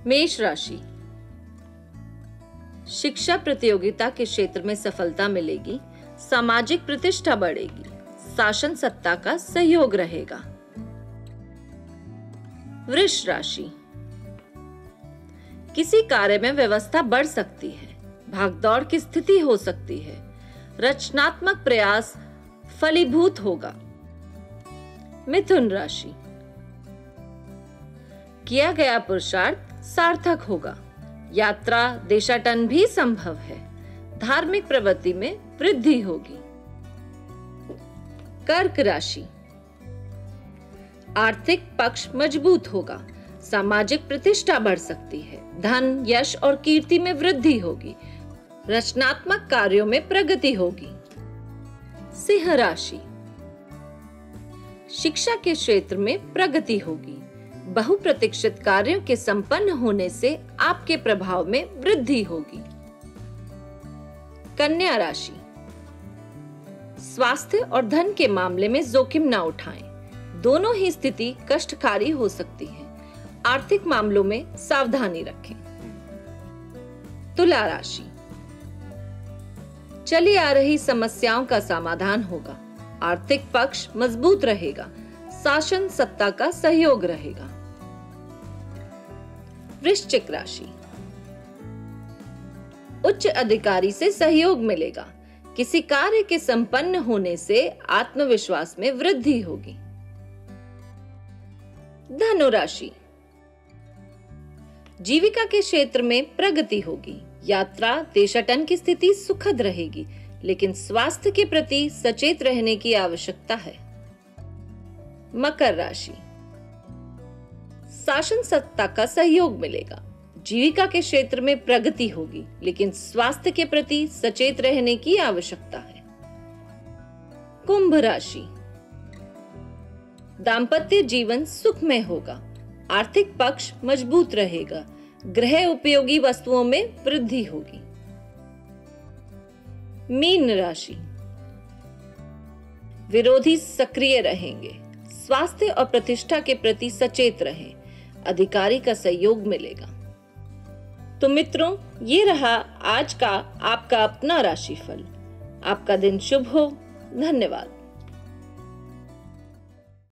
मेष राशि, शिक्षा प्रतियोगिता के क्षेत्र में सफलता मिलेगी, सामाजिक प्रतिष्ठा बढ़ेगी, शासन सत्ता का सहयोग रहेगा। वृष राशि, किसी कार्य में व्यवस्था बढ़ सकती है, भागदौड़ की स्थिति हो सकती है, रचनात्मक प्रयास फलीभूत होगा। मिथुन राशि, किया गया पुरुषार्थ सार्थक होगा, यात्रा देशाटन भी संभव है, धार्मिक प्रवृत्ति में वृद्धि होगी। कर्क राशि, आर्थिक पक्ष मजबूत होगा, सामाजिक प्रतिष्ठा बढ़ सकती है, धन यश और कीर्ति में वृद्धि होगी, रचनात्मक कार्यों में प्रगति होगी। सिंह राशि, शिक्षा के क्षेत्र में प्रगति होगी, बहुप्रतीक्षित कार्यों के संपन्न होने से आपके प्रभाव में वृद्धि होगी। कन्या राशि, स्वास्थ्य और धन के मामले में जोखिम न उठाएं, दोनों ही स्थिति कष्टकारी हो सकती है, आर्थिक मामलों में सावधानी रखें। तुला राशि, चली आ रही समस्याओं का समाधान होगा, आर्थिक पक्ष मजबूत रहेगा, शासन सत्ता का सहयोग रहेगा। वृश्चिक राशि, उच्च अधिकारी से सहयोग मिलेगा, किसी कार्य के संपन्न होने से आत्मविश्वास में वृद्धि होगी। धनु राशि, जीविका के क्षेत्र में प्रगति होगी, यात्रा देशाटन की स्थिति सुखद रहेगी, लेकिन स्वास्थ्य के प्रति सचेत रहने की आवश्यकता है। मकर राशि, शासन सत्ता का सहयोग मिलेगा, जीविका के क्षेत्र में प्रगति होगी, लेकिन स्वास्थ्य के प्रति सचेत रहने की आवश्यकता है। कुंभ राशि, दांपत्य जीवन सुखमय होगा, आर्थिक पक्ष मजबूत रहेगा, गृह उपयोगी वस्तुओं में वृद्धि होगी। मीन राशि, विरोधी सक्रिय रहेंगे, स्वास्थ्य और प्रतिष्ठा के प्रति सचेत रहें, अधिकारी का सहयोग मिलेगा। तो मित्रों, ये रहा आज का आपका अपना राशिफल। आपका दिन शुभ हो। धन्यवाद।